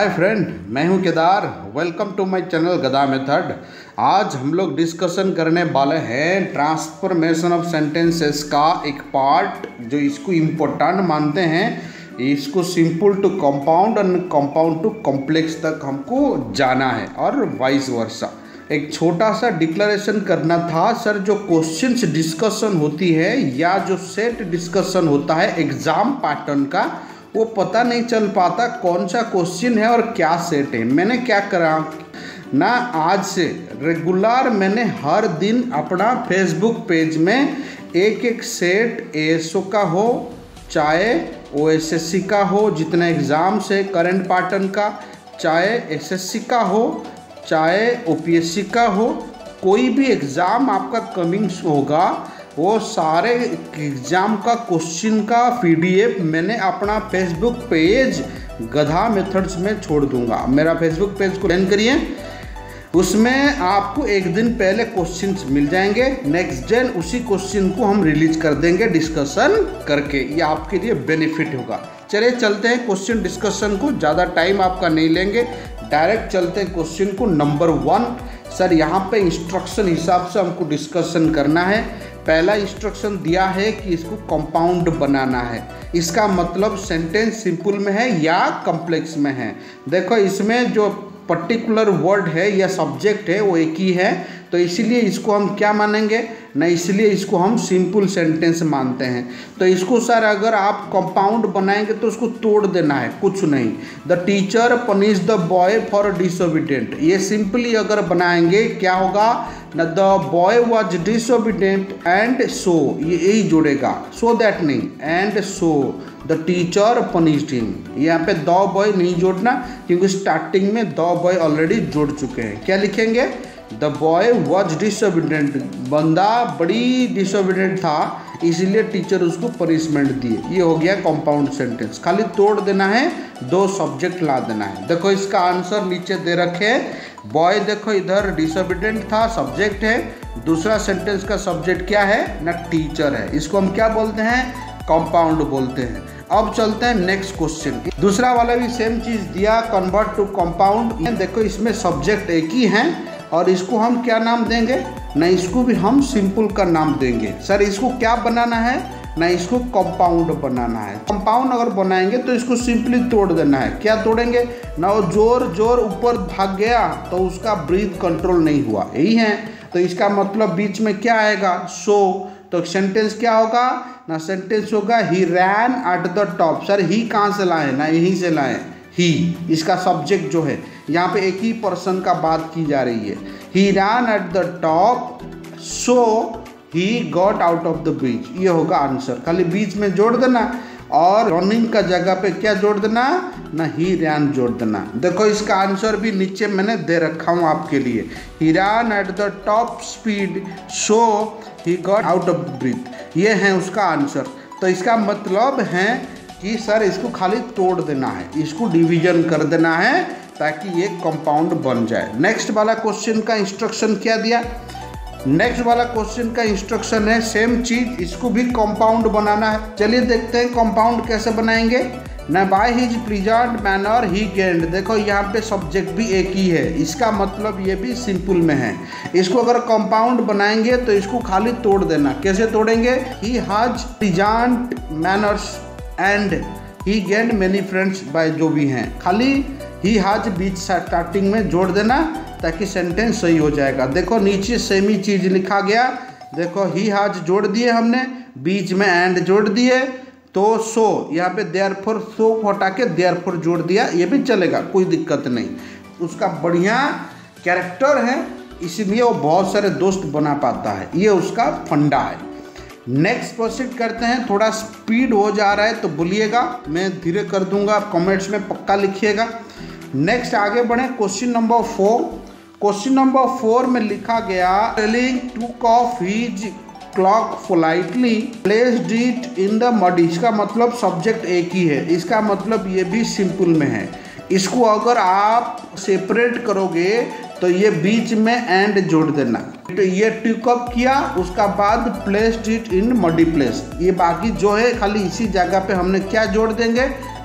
हाय friend, मैं हूं Kedar. Welcome to my channel गधा मेथड। आज हम लोग डिस्कशन करने वाले हैं ट्रांसफॉर्मेशन ऑफ सेंटेंसेस का एक पार्ट जो इसको इम्पोर्टेंट मानते हैं। इसको सिंपल टू कंपाउंड और कंपाउंड टू कॉम्प्लेक्स तक हमको जाना है और वाइस वर्सा। एक छोटा सा डिक्लेरेशन करना था सर। जो क्वेश्चंस डिस्कशन होती है या जो सेट डिस्कशन होता है एग्जाम पैटर्न का, वो पता नहीं चल पाता कौन सा क्वेश्चन है और क्या सेट है। मैंने क्या करा ना, आज से रेगुलर मैंने हर दिन अपना फेसबुक पेज में एक एक सेट एएसओ का हो, चाहे ओएसएससी का हो, जितना एग्ज़ाम्स है करंट पैटर्न का, चाहे एसएससी का हो, चाहे ओपीएससी का हो, कोई भी एग्ज़ाम आपका कमिंग होगा, वो सारे एग्ज़ाम का क्वेश्चन का पीडीएफ मैंने अपना फेसबुक पेज गधा मेथड्स में छोड़ दूंगा। मेरा फेसबुक पेज को ज्वाइन करिए, उसमें आपको एक दिन पहले क्वेश्चंस मिल जाएंगे। नेक्स्ट डे उसी क्वेश्चन को हम रिलीज कर देंगे डिस्कशन करके। ये आपके लिए बेनिफिट होगा। चलिए चलते हैं क्वेश्चन डिस्कशन को, ज़्यादा टाइम आपका नहीं लेंगे, डायरेक्ट चलते हैं क्वेश्चन को। नंबर 1 सर, यहाँ पे इंस्ट्रक्शन हिसाब से हमको डिस्कशन करना है। पहला इंस्ट्रक्शन दिया है कि इसको कंपाउंड बनाना है। इसका मतलब सेंटेंस सिंपल में है या कॉम्प्लेक्स में है। देखो इसमें जो पर्टिकुलर वर्ड है या सब्जेक्ट है वो एक ही है, तो इसीलिए इसको हम क्या मानेंगे ना, इसलिए इसको हम सिंपल सेंटेंस मानते हैं। तो इसको सर अगर आप कंपाउंड बनाएंगे तो उसको तोड़ देना है, कुछ नहीं। The teacher punish the boy for disobedient, ये सिंपली अगर बनाएंगे क्या होगा ना, the boy was disobedient and so, ये यही जुड़ेगा, सो दैट नहीं, and so the teacher punished him. यहाँ पे द बॉय नहीं जोड़ना क्योंकि स्टार्टिंग में द बॉय ऑलरेडी जुड़ चुके हैं। क्या लिखेंगे, द बॉय वॉज डिसोबीडियंट, बंदा बड़ी डिसोबीडियंट था इसलिए टीचर उसको पनिशमेंट दिए। ये हो गया कंपाउंड सेंटेंस। खाली तोड़ देना है, दो सब्जेक्ट ला देना है। देखो इसका आंसर नीचे दे रखे हैं। बॉय देखो इधर डिसोबीडियंट था, सब्जेक्ट है। दूसरा सेंटेंस का सब्जेक्ट क्या है ना, टीचर है। इसको हम क्या बोलते हैं, कंपाउंड बोलते हैं। अब चलते हैं नेक्स्ट क्वेश्चन। दूसरा वाला भी सेम चीज दिया, कन्वर्ट टू कंपाउंड। देखो इसमें सब्जेक्ट एक ही है और इसको हम क्या नाम देंगे ना, इसको भी हम सिंपल का नाम देंगे। सर इसको क्या बनाना है ना, इसको कंपाउंड बनाना है। कंपाउंड अगर बनाएंगे तो इसको सिंपली तोड़ देना है। क्या तोड़ेंगे ना, वो जोर ऊपर भाग गया तो उसका ब्रीथ कंट्रोल नहीं हुआ, यही है। तो इसका मतलब बीच में क्या आएगा, सो। तो सेंटेंस क्या होगा ना, सेंटेंस होगा he ran at the top. Sir ही कहाँ से लाए ना, यहीं से लाए, ही इसका सब्जेक्ट जो है। यहाँ पे एक ही पर्सन का बात की जा रही है। He ran at the top so he got out of the bridge, ये होगा आंसर। खाली बीच में जोड़ देना और रनिंग का जगह पे क्या जोड़ देना ना, ही रैन जोड़ देना। देखो इसका आंसर भी नीचे मैंने दे रखा हूँ आपके लिए। He ran at the top speed so he got out of the bridge, ये है उसका आंसर। तो इसका मतलब है कि सर इसको खाली तोड़ देना है, इसको डिवीजन कर देना है ताकि ये कंपाउंड बन जाए। नेक्स्ट वाला क्वेश्चन का इंस्ट्रक्शन क्या दिया, नेक्स्ट वाला क्वेश्चन का इंस्ट्रक्शन है सेम चीज, इसको भी कंपाउंड बनाना है। चलिए देखते हैं कंपाउंड कैसे बनाएंगे ना। By his pleasant manner he gained, देखो यहाँ पे सब्जेक्ट भी एक ही है, इसका मतलब ये भी सिंपल में है। इसको अगर कंपाउंड बनाएंगे तो इसको खाली तोड़ देना। कैसे तोड़ेंगे, he has pleasant manners and he gained many friends by, जो भी हैं खाली ही हैज बीच स्टार्टिंग में जोड़ देना ताकि सेंटेंस सही हो जाएगा। देखो नीचे सेम ही चीज लिखा गया, देखो ही हैज जोड़ दिए हमने, बीच में एंड जोड़ दिए, तो सो यहाँ पे देयरफॉर, सो हटा के देयरफॉर जोड़ दिया, ये भी चलेगा, कोई दिक्कत नहीं। उसका बढ़िया कैरेक्टर है इसीलिए वो बहुत सारे दोस्त बना पाता है, ये उसका फंडा है। नेक्स्ट प्रोसीड करते हैं। थोड़ा स्पीड हो जा रहा है तो बोलिएगा, मैं धीरे कर दूंगा, कमेंट्स में पक्का लिखिएगा। नेक्स्ट आगे बढ़े, क्वेश्चन नंबर 4। क्वेश्चन नंबर 4 में लिखा गया, telling took off his cloak politely placed it in the mud. इसका मतलब सब्जेक्ट एक ही है, इसका मतलब ये भी सिंपल में है। इसको अगर आप सेपरेट करोगे तो ये बीच में एंड जोड़ देना। तो ये टूक अप किया, उसका बाद placed it in muddy place, ये बाकी जो है खाली इसी जगह पे हमने क्या जोड़ देंगे,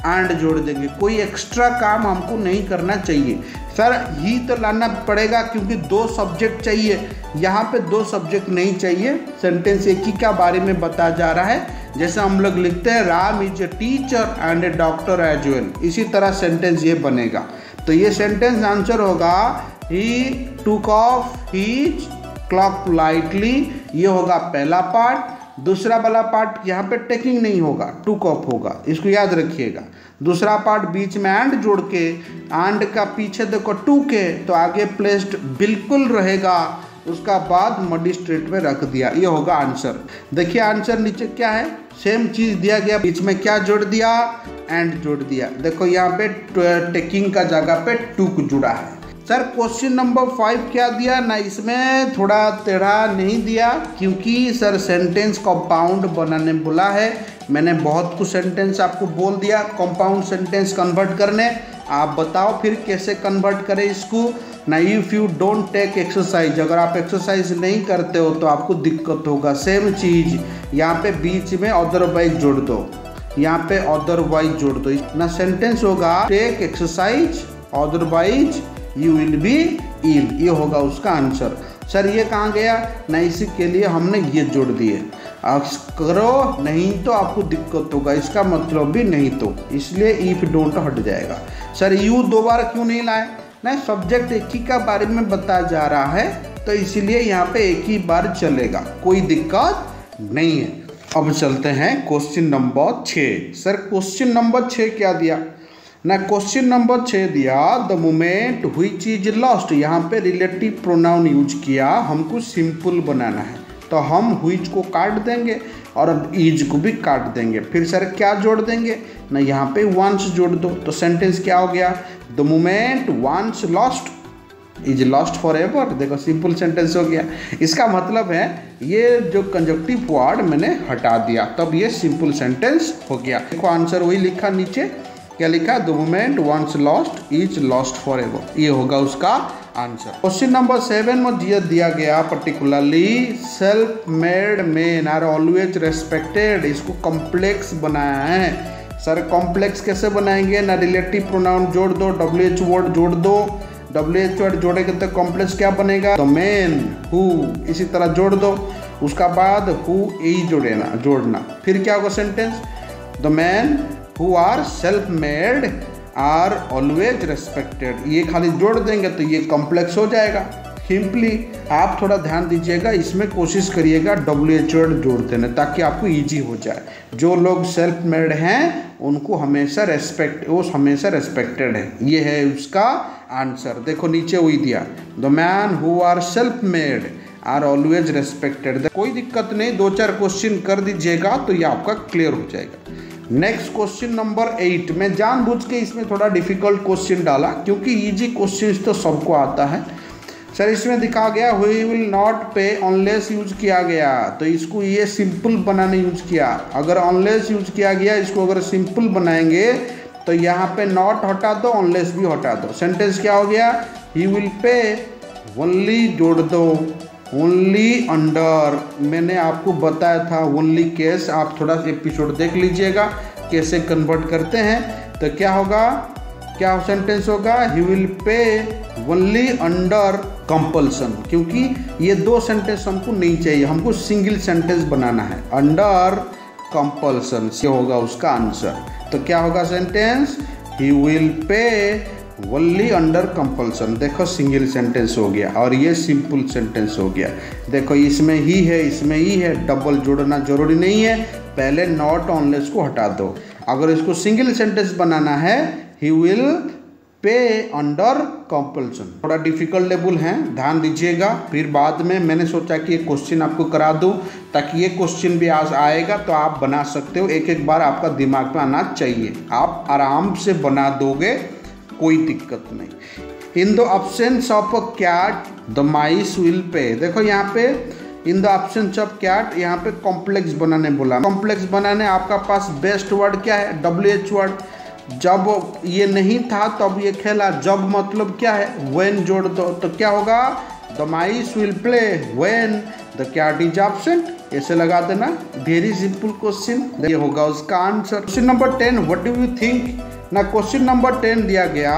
एंड जोड़ देंगे। कोई एक्स्ट्रा काम हमको नहीं करना चाहिए। सर ही तो लाना पड़ेगा क्योंकि 2 सब्जेक्ट चाहिए, यहाँ पे 2 सब्जेक्ट नहीं चाहिए। सेंटेंस एक ही का बारे में बताया जा रहा है। जैसे हम लोग लिखते हैं Ram is a teacher and a doctor as well, इसी तरह सेंटेंस ये बनेगा। तो ये सेंटेंस आंसर होगा ही टूक ऑफ हिज क्लॉक पोलाइटली, ये होगा पहला पार्ट। दूसरा वाला पार्ट यहाँ पे टेकिंग नहीं होगा, टूक ऑफ होगा, इसको याद रखिएगा। दूसरा पार्ट बीच में एंड जोड़ के, एंड का पीछे देखो टू के, तो आगे प्लेस्ड बिल्कुल रहेगा, उसका बाद मडी स्ट्रेट में रख दिया, ये होगा आंसर। देखिए आंसर नीचे क्या है, सेम चीज दिया गया, बीच में क्या जोड़ दिया, एंड जोड़ दिया। देखो यहाँ पे टेकिंग का जगह पे टूक जुड़ा है। सर क्वेश्चन नंबर 5 क्या दिया ना, इसमें थोड़ा टेढ़ा नहीं दिया क्योंकि सर सेंटेंस कंपाउंड बनाने बोला है। मैंने बहुत कुछ सेंटेंस आपको बोल दिया कंपाउंड सेंटेंस कन्वर्ट करने। आप बताओ फिर कैसे कन्वर्ट करें इसको ना। If you don't take exercise, अगर आप एक्सरसाइज नहीं करते हो तो आपको दिक्कत होगा। सेम चीज़ यहाँ पे बीच में अदरवाइज जोड़ दो, यहाँ पे अदरवाइज जोड़ दो ना। सेंटेंस होगा take exercise otherwise you will be ill, ये होगा उसका आंसर। सर ये कहाँ गया ना, इसी के लिए हमने ये जोड़ दिए। करो नहीं तो आपको दिक्कत होगा, इसका मतलब भी नहीं तो, इसलिए इफ डोंट हट जाएगा। सर यू 2 बार क्यों नहीं लाए ना, सब्जेक्ट एक ही का बारे में बताया जा रहा है तो इसीलिए यहाँ पे एक ही बार चलेगा, कोई दिक्कत नहीं है। अब चलते हैं question number 6। Sir question number 6 क्या दिया ना, क्वेश्चन नंबर 6 दिया the moment which is lost, यहाँ पे रिलेटिव प्रोनाउन यूज किया, हमको सिंपल बनाना है तो हम व्हिच को काट देंगे और अब इज को भी काट देंगे। फिर सर क्या जोड़ देंगे ना, यहाँ पे वंस जोड़ दो तो सेंटेंस क्या हो गया, the moment once lost is lost forever. देखो सिंपल सेंटेंस हो गया। इसका मतलब है ये जो कंजक्टिव वर्ड मैंने हटा दिया तब ये सिंपल सेंटेंस हो गया। देखो आंसर वही लिखा नीचे, क्या लिखा, the moment once lost is lost forever, ये होगा उसका आंसर। क्वेश्चन नंबर 7 में दिया गया particularly self made man are always respected, इसको कॉम्प्लेक्स बनाया है। सर कॉम्प्लेक्स कैसे बनाएंगे ना, रिलेटिव प्रोनाउन जोड़ दो, WH वर्ड जोड़ दो, WH वर्ड जोड़ेंगे तो कॉम्प्लेक्स क्या बनेगा, द मैन हु, इसी तरह जोड़ दो, उसका बाद हु ई जोड़ना, फिर क्या होगा sentence, the man who are self made are always respected, ये खाली जोड़ देंगे तो ये कॉम्प्लेक्स हो जाएगा। सिंपली आप थोड़ा ध्यान दीजिएगा, इसमें कोशिश करिएगा WH वर्ड जोड़ देने ताकि आपको इजी हो जाए। जो लोग सेल्फ मेड हैं उनको हमेशा रेस्पेक्ट, वो हमेशा रेस्पेक्टेड है, ये है उसका आंसर। देखो नीचे वही दिया, the man who are self made are always respected. कोई दिक्कत नहीं, 2-4 क्वेश्चन कर दीजिएगा तो ये आपका क्लियर हो जाएगा। नेक्स्ट क्वेश्चन नंबर 8, मैं जानबूझ के इसमें थोड़ा डिफिकल्ट क्वेश्चन डाला क्योंकि इजी क्वेश्चन तो सबको आता है। सर इसमें दिखा गया we will not pay unless use किया गया, तो इसको ये सिंपल बनाने यूज किया। अगर अनलेस यूज किया गया, इसको अगर सिंपल बनाएंगे तो यहाँ पे नॉट हटा दो, अनलेस भी हटा दो, सेंटेंस क्या हो गया, ही विल पे ओनली जोड़ दो, ओनली अंडर, मैंने आपको बताया था ओनली केस, आप थोड़ा सा एपिसोड देख लीजिएगा कैसे कन्वर्ट करते हैं। तो क्या होगा, क्या सेंटेंस होगा, he will pay only under compulsion, क्योंकि ये 2 सेंटेंस हमको नहीं चाहिए, हमको सिंगल सेंटेंस बनाना है, अंडर कंपल्सन से होगा उसका आंसर। तो क्या होगा sentence, he will pay only under compulsion. देखो सिंगल सेंटेंस हो गया और ये सिंपल सेंटेंस हो गया। देखो इसमें ही है, इसमें ही है, डबल जोड़ना जरूरी नहीं है, पहले नॉट अनलेस को हटा दो। अगर इसको सिंगल सेंटेंस बनाना है, he will pay under compulsion. थोड़ा डिफिकल्ट लेवल है, ध्यान दीजिएगा। फिर बाद में मैंने सोचा कि ये क्वेश्चन आपको करा दूं ताकि ये क्वेश्चन भी आज आएगा तो आप बना सकते हो, एक बार आपका दिमाग में आना चाहिए, आप आराम से बना दोगे, कोई दिक्कत नहीं। In the absence of a cat the mice will pay, देखो यहाँ पे in the absence of cat, यहाँ पे कॉम्प्लेक्स बनाने बोला। कॉम्प्लेक्स बनाने आपका पास बेस्ट वर्ड क्या है, WH वर्ड। जब ये नहीं था तब ये खेला, जब मतलब क्या है, व्हेन जोड़ दो, तो क्या होगा, the mice will play when the cat is absent, ऐसे लगा देना। वेरी सिंपल क्वेश्चन, ये होगा उसका answer. Question number 10, what do you think. ना क्वेश्चन नंबर 10 दिया गया,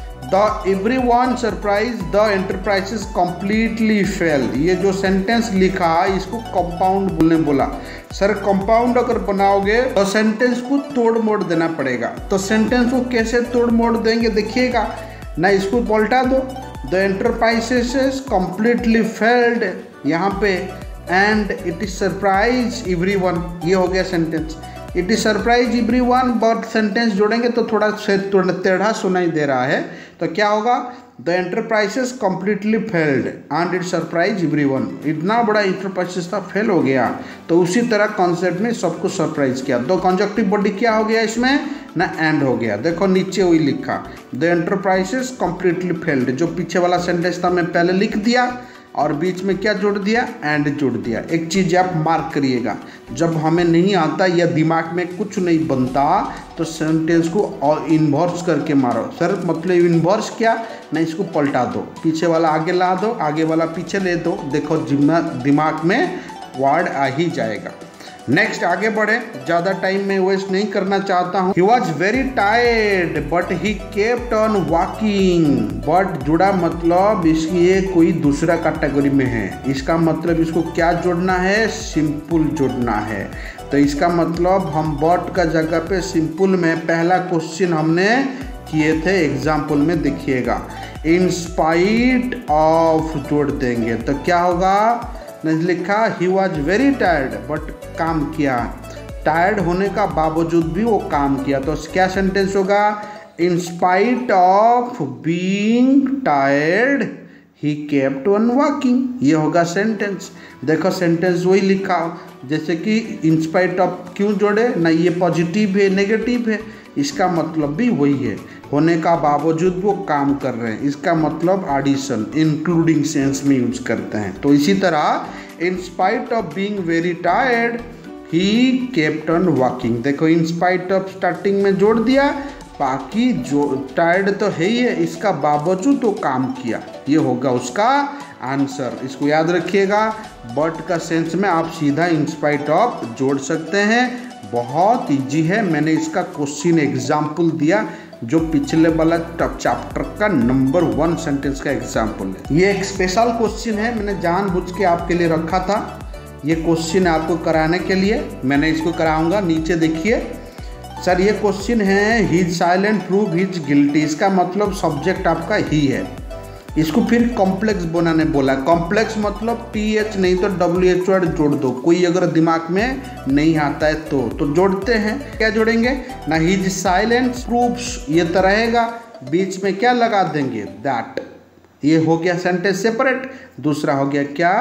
the everyone surprise the enterprises completely fail. ये जो सेंटेंस लिखा इसको कंपाउंड बोलने बोला। सर कंपाउंड अगर बनाओगे तो सेंटेंस को तोड़ मोड़ देना पड़ेगा। तो सेंटेंस को कैसे तोड़ मोड़ देंगे देखिएगा ना, इसको पलटा दो। द एंटरप्राइजेस कंप्लीटली फेल्ड यहाँ पे, and it is surprise everyone, ये हो गया sentence. It is surprise everyone, but sentence जोड़ेंगे तो थोड़ा टेढ़ा सुनाई दे रहा है। तो क्या होगा, the enterprises completely failed and it surprise everyone. इतना बड़ा एंटरप्राइजेस था, फेल हो गया। तो उसी तरह कॉन्सेप्ट में सबको सरप्राइज किया। तो कंजक्टिव बॉडी क्या हो गया इसमें ना, एंड हो गया। देखो नीचे वही लिखा, द एंटरप्राइजेस कंप्लीटली फेल्ड। जो पीछे वाला सेंटेंस था मैं पहले लिख दिया और बीच में क्या जोड़ दिया, एंड जोड़ दिया। एक चीज़ आप मार्क करिएगा, जब हमें नहीं आता या दिमाग में कुछ नहीं बनता तो सेंटेंस को और इन्वर्स करके मारो। सर मतलब इन्वर्स क्या ना, इसको पलटा दो, पीछे वाला आगे ला दो, आगे वाला पीछे ले दो। देखो दिमाग में वर्ड आ ही जाएगा। नेक्स्ट आगे बढ़े, ज़्यादा टाइम में वेस्ट नहीं करना चाहता हूँ। He was very tired but he kept on walking. But जुड़ा मतलब इसकी कोई दूसरा कैटेगरी में है। इसका मतलब इसको क्या जोड़ना है, सिंपल जोड़ना है। तो इसका मतलब हम बट का जगह पे सिंपल में पहला क्वेश्चन हमने किए थे, एग्जाम्पल में देखिएगा। इन स्पाइट ऑफ जोड़ देंगे तो क्या होगा, नहीं लिखा he was very tired but काम किया, टायर्ड होने का बावजूद भी वो काम किया। तो क्या सेंटेंस होगा, in spite of being tired he kept on walking, ये होगा सेंटेंस। देखो सेंटेंस वही लिखा, जैसे कि इन स्पाइट ऑफ क्यों जोड़े ना, ये पॉजिटिव है नेगेटिव है, इसका मतलब भी वही है, होने का बावजूद वो काम कर रहे हैं। इसका मतलब एडिशन इंक्लूडिंग सेंस में यूज करते हैं। तो इसी तरह in spite of being very tired he kept on walking. देखो इन स्पाइट ऑफ स्टार्टिंग में जोड़ दिया, बाकी जो टायर्ड तो है ही है, इसका बावजूद वो काम किया, ये होगा उसका आंसर। इसको याद रखिएगा, बट का सेंस में आप सीधा इन स्पाइट ऑफ जोड़ सकते हैं। बहुत इजी है, मैंने इसका क्वेश्चन एग्जाम्पल दिया जो पिछले वाला चैप्टर का नंबर 1 सेंटेंस का एग्जाम्पल है। ये एक स्पेशल क्वेश्चन है, मैंने जानबूझ के आपके लिए रखा था। ये क्वेश्चन आपको कराने के लिए मैंने इसको कराऊंगा। नीचे देखिए सर, ये क्वेश्चन है his silent prove his guilty. इसका मतलब सब्जेक्ट आपका ही है। इसको फिर कॉम्प्लेक्स बनाने बोला। कॉम्प्लेक्स मतलब TH नहीं तो WH वर्ड जोड़ दो, कोई अगर दिमाग में नहीं आता है तो जोड़ते हैं। क्या जोड़ेंगे ना, हिज साइलेंस प्रूव्स, ये तो रहेगा, बीच में क्या लगा देंगे, दैट, ये हो गया सेंटेंस सेपरेट। दूसरा हो गया क्या,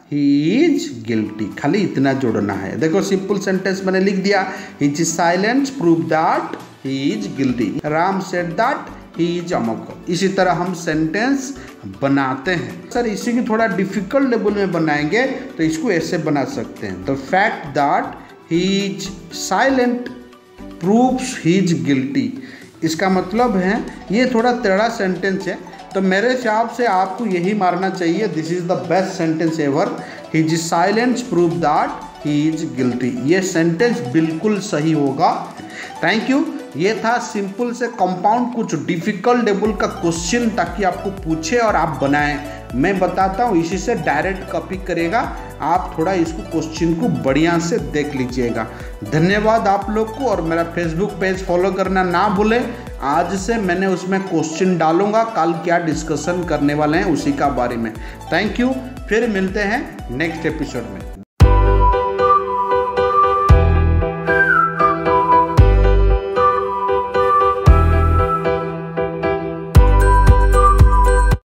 ही इज गिल्टी, खाली इतना जोड़ना है। देखो सिंपल सेंटेंस मैंने लिख दिया, his silence prove that he is guilty, Ram said that he is amok. इसी तरह हम सेंटेंस बनाते हैं। सर इसी की थोड़ा डिफिकल्ट लेवल में बनाएंगे तो इसको ऐसे बना सकते हैं। The fact that he is silent proves he is guilty. इसका मतलब है, ये थोड़ा टेढ़ा सेंटेंस है, तो मेरे हिसाब से आपको यही मारना चाहिए, this is the best sentence ever, he is silent prove that he is guilty. ये सेंटेंस बिल्कुल सही होगा। Thank you. ये था सिंपल से कंपाउंड कुछ डिफिकल्ट लेवल का क्वेश्चन, ताकि आपको पूछे और आप बनाएं। मैं बताता हूँ, इसी से डायरेक्ट कॉपी करेगा, आप थोड़ा इसको क्वेश्चन को बढ़िया से देख लीजिएगा। धन्यवाद आप लोग को, और मेरा फेसबुक पेज फॉलो करना ना भूलें। आज से मैंने उसमें क्वेश्चन डालूंगा, कल क्या डिस्कशन करने वाले हैं उसी का बारे में। थैंक यू, फिर मिलते हैं नेक्स्ट एपिसोड में।